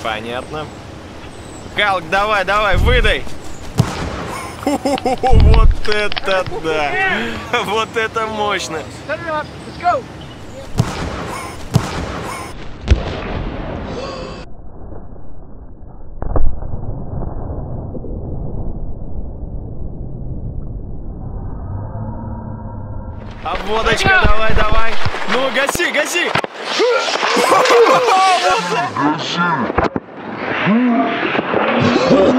Понятно. Халк, давай, давай, выдай! Вот это да! Вот это мощно! Обводочка, давай, давай! Ну, гаси, гаси! Вот